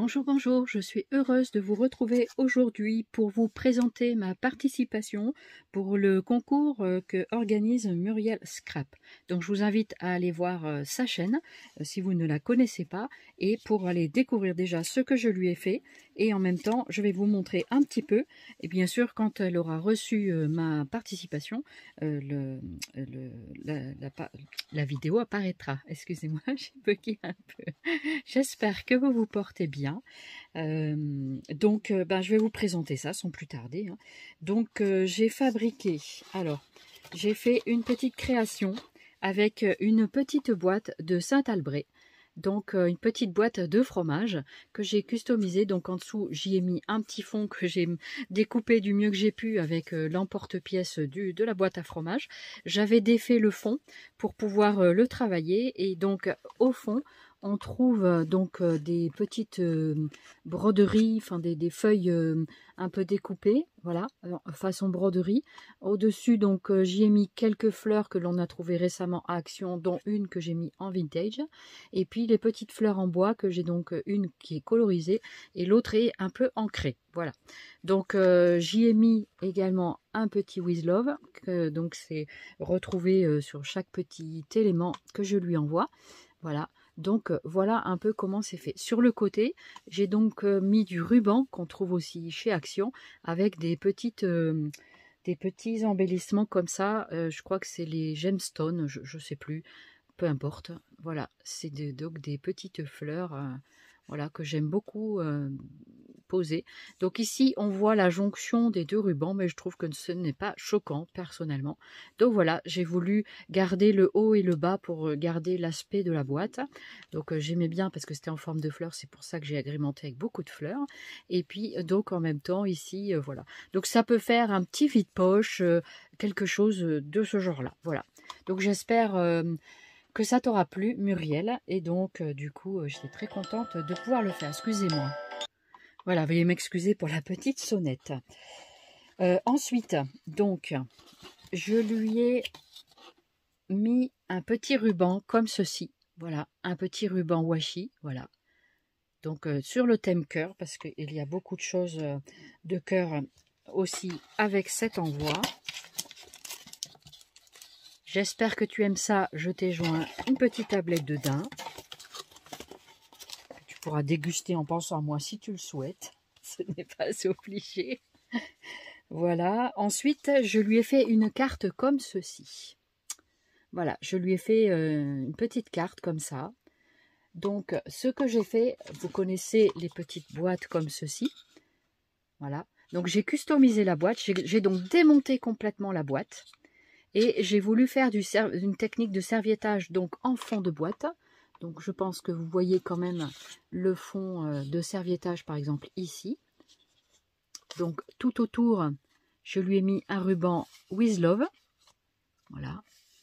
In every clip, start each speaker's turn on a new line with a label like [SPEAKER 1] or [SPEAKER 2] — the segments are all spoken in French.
[SPEAKER 1] Bonjour, bonjour, je suis heureuse de vous retrouver aujourd'hui pour vous présenter ma participation pour le concours que organise Muriel Scrap. Donc je vous invite à aller voir sa chaîne si vous ne la connaissez pas et pour aller découvrir déjà ce que je lui ai fait et en même temps je vais vous montrer un petit peu et bien sûr quand elle aura reçu ma participation la vidéo apparaîtra. Excusez-moi, j'ai bugué un peu. J'espère que vous vous portez bien. Je vais vous présenter ça sans plus tarder. Hein. Donc, j'ai fabriqué, alors, j'ai fait une petite création avec une petite boîte de Saint-Albret. Donc, une petite boîte de fromage que j'ai customisée. Donc, en dessous, j'y ai mis un petit fond que j'ai découpé du mieux que j'ai pu avec l'emporte-pièce de la boîte à fromage. J'avais défait le fond pour pouvoir le travailler. Et donc, au fond, on trouve des petites broderies, enfin des feuilles un peu découpées, voilà, façon broderie. Au-dessus, donc j'y ai mis quelques fleurs que l'on a trouvées récemment à Action, dont une que j'ai mis en vintage. Et puis les petites fleurs en bois que j'ai donc une qui est colorisée et l'autre est un peu ancrée. Voilà. Donc j'y ai mis également un petit With Love, que donc c'est retrouvé sur chaque petit élément que je lui envoie. Voilà. Donc voilà un peu comment c'est fait. Sur le côté, j'ai donc mis du ruban qu'on trouve aussi chez Action avec des petits embellissements comme ça. Je crois que c'est les gemstones, je ne sais plus, peu importe. Voilà, c'est donc des petites fleurs voilà, que j'aime beaucoup poser. Donc ici, on voit la jonction des deux rubans, mais je trouve que ce n'est pas choquant personnellement. Donc voilà, j'ai voulu garder le haut et le bas pour garder l'aspect de la boîte. Donc j'aimais bien parce que c'était en forme de fleurs, c'est pour ça que j'ai agrémenté avec beaucoup de fleurs. Et puis donc en même temps ici, voilà. Donc ça peut faire un petit vide-poche, quelque chose de ce genre-là. Voilà. Donc j'espère que ça t'aura plu, Muriel. Et donc du coup, j'étais très contente de pouvoir le faire. Excusez-moi. Voilà, veuillez m'excuser pour la petite sonnette. Ensuite, donc, je lui ai mis un petit ruban comme ceci. Voilà, un petit ruban washi. Voilà. Donc, sur le thème cœur, parce qu'il y a beaucoup de choses de cœur aussi avec cet envoi. J'espère que tu aimes ça. Je t'ai joint une petite tablette de daim. Tu pourras déguster en pensant à moi si tu le souhaites. Ce n'est pas obligé. Voilà. Ensuite, je lui ai fait une carte comme ceci. Voilà, je lui ai fait une petite carte comme ça. Donc, ce que j'ai fait, vous connaissez les petites boîtes comme ceci. Voilà. Donc, j'ai customisé la boîte. J'ai donc démonté complètement la boîte. Et j'ai voulu faire une technique de serviettage donc en fond de boîte. Donc, je pense que vous voyez quand même le fond de serviettage, par exemple, ici. Donc, tout autour, je lui ai mis un ruban With Love. Voilà.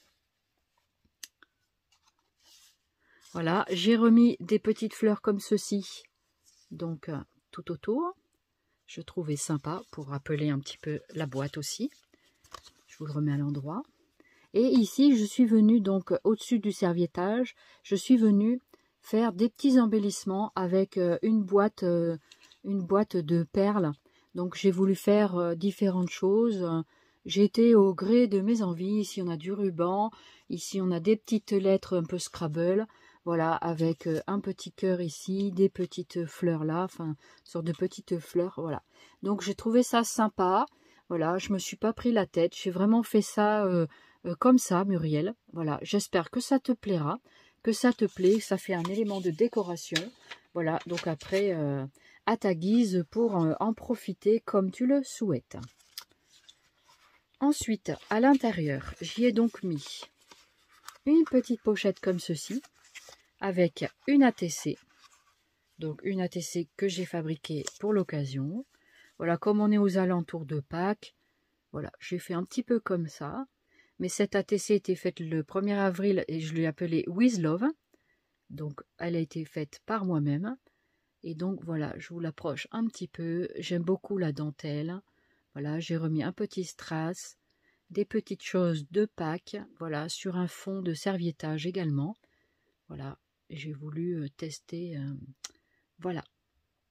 [SPEAKER 1] Voilà, j'ai remis des petites fleurs comme ceci. Donc, tout autour. Je trouvais sympa pour rappeler un petit peu la boîte aussi. Je vous le remets à l'endroit. Et ici, je suis venue donc au-dessus du serviettage. Je suis venue faire des petits embellissements avec une boîte de perles. Donc, j'ai voulu faire différentes choses. J'ai été au gré de mes envies. Ici, on a du ruban. Ici, on a des petites lettres un peu Scrabble. Voilà, avec un petit cœur ici, des petites fleurs là, enfin, une sorte de petites fleurs, voilà. Donc, j'ai trouvé ça sympa. Voilà, je me suis pas pris la tête. J'ai vraiment fait ça comme ça, Muriel. Voilà, j'espère que ça te plaira, que ça te plaît. Ça fait un élément de décoration. Voilà, donc après, à ta guise pour en profiter comme tu le souhaites. Ensuite, à l'intérieur, j'y ai donc mis une petite pochette comme ceci, avec une ATC. Donc une ATC que j'ai fabriquée pour l'occasion. Voilà, comme on est aux alentours de Pâques, voilà, j'ai fait un petit peu comme ça. Mais cette ATC a été faite le 1er avril et je l'ai appelée With Love. Donc elle a été faite par moi-même. Et donc voilà, je vous l'approche un petit peu. J'aime beaucoup la dentelle. Voilà, j'ai remis un petit strass, des petites choses de Pâques, voilà, sur un fond de serviettage également. Voilà, j'ai voulu tester, voilà.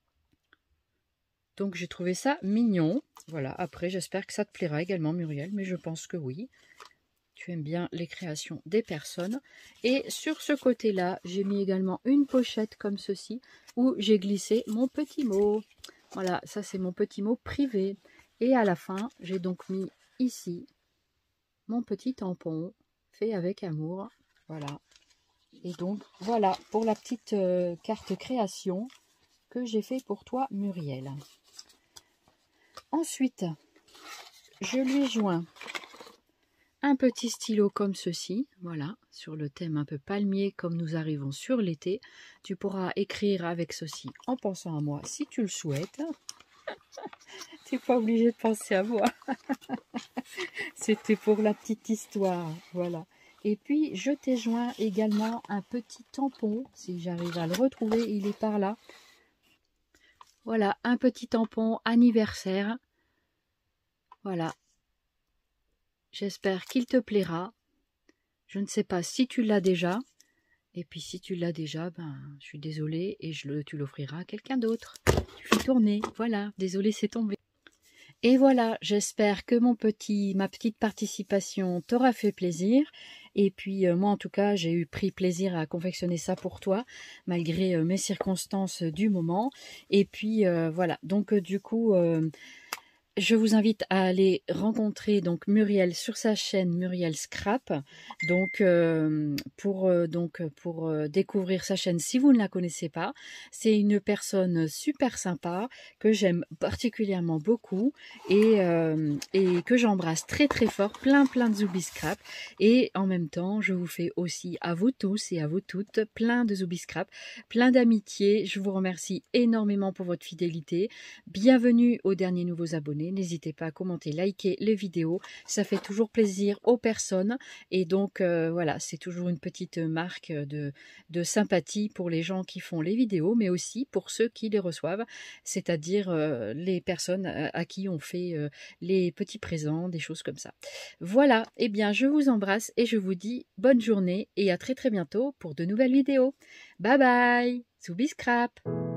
[SPEAKER 1] Donc j'ai trouvé ça mignon. Voilà, après j'espère que ça te plaira également Muriel, mais je pense que oui. Tu aimes bien les créations des personnes. Et sur ce côté-là, j'ai mis également une pochette comme ceci, où j'ai glissé mon petit mot. Voilà, ça c'est mon petit mot privé. Et à la fin, j'ai donc mis ici mon petit tampon fait avec amour. Voilà. Et donc voilà pour la petite carte création que j'ai fait pour toi Muriel. Ensuite, je lui joins un petit stylo comme ceci, voilà, sur le thème un peu palmier comme nous arrivons sur l'été. Tu pourras écrire avec ceci en pensant à moi si tu le souhaites. Tu n'es pas obligé de penser à moi. C'était pour la petite histoire, voilà. Et puis, je t'ai joint également un petit tampon, si j'arrive à le retrouver, il est par là. Voilà, un petit tampon anniversaire. Voilà. J'espère qu'il te plaira. Je ne sais pas si tu l'as déjà. Et puis si tu l'as déjà, ben, je suis désolée et tu l'offriras à quelqu'un d'autre. Tu fais tourner. Voilà, désolée, c'est tombé. Et voilà, j'espère que ma petite participation t'aura fait plaisir. Et puis moi en tout cas, j'ai pris plaisir à confectionner ça pour toi, malgré mes circonstances du moment. Et puis voilà, donc du coup... je vous invite à aller rencontrer donc Muriel sur sa chaîne Muriel Scrap, donc pour découvrir sa chaîne si vous ne la connaissez pas. C'est une personne super sympa que j'aime particulièrement beaucoup et que j'embrasse très très fort, plein de Zoubi Scrap. Et en même temps, je vous fais aussi à vous tous et à vous toutes plein de Zoubi Scrap, plein d'amitié. Je vous remercie énormément pour votre fidélité. Bienvenue aux derniers nouveaux abonnés. N'hésitez pas à commenter, liker les vidéos. Ça fait toujours plaisir aux personnes. Et donc, voilà, c'est toujours une petite marque de sympathie pour les gens qui font les vidéos, mais aussi pour ceux qui les reçoivent, c'est-à-dire les personnes à qui on fait les petits présents, des choses comme ça. Voilà, eh bien, je vous embrasse et je vous dis bonne journée et à très bientôt pour de nouvelles vidéos. Bye bye, Zoubi Scrap.